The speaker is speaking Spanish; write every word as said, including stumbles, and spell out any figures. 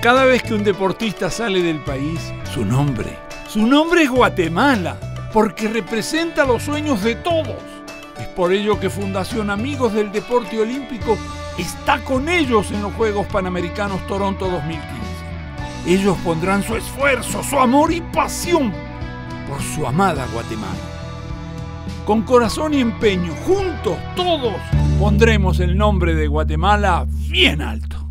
Cada vez que un deportista sale del país, su nombre, su nombre es Guatemala, porque representa los sueños de todos. Es por ello que Fundación Amigos del Deporte Olímpico está con ellos en los Juegos Panamericanos Toronto dos mil quince. Ellos pondrán su esfuerzo, su amor y pasión por su amada Guatemala. Con corazón y empeño, juntos, todos, pondremos el nombre de Guatemala bien alto.